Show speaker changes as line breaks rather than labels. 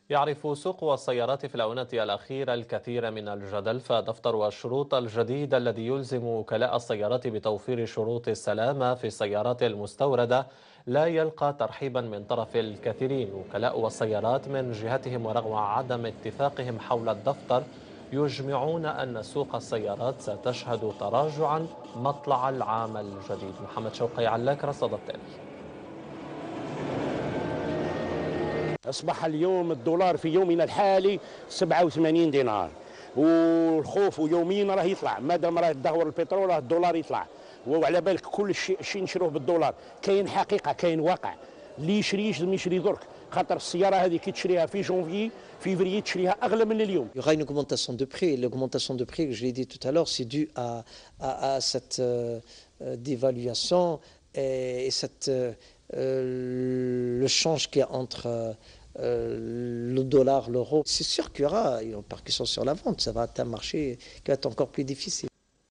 يعرف سوق السيارات في الآونة الأخيرة الكثير من الجدل، فدفتر الشروط الجديد الذي يلزم وكلاء السيارات بتوفير شروط السلامة في السيارات المستوردة لا يلقى ترحيبا من طرف الكثيرين. وكلاء السيارات من جهتهم ورغم عدم اتفاقهم حول الدفتر يجمعون أن سوق السيارات ستشهد تراجعا مطلع العام الجديد. محمد شوقي علاك رصد التالي.
أصبح اليوم الدولار في يومنا الحالي 87 دينار، والخوف يوميا راه يطلع، مادام راه تدهور البترول راه الدولار يطلع، وعلى بالك كل شيء نشروه بالدولار. كاين حقيقه، كاين واقع، اللي يشري يلزم يشري درك، خاطر السياره هذه كي تشريها في جونفي فيفري تشريها اغلى من اليوم.
Il y aura une augmentation de prix. L'augmentation de prix, je l'ai dit tout à l'heure, c'est dû à cette dévaluation et cette, le change qu'il y a entre le dollar, l'euro. C'est sûr qu'il y aura une répercussion sur la vente. Ça va être un marché qui va être encore plus difficile.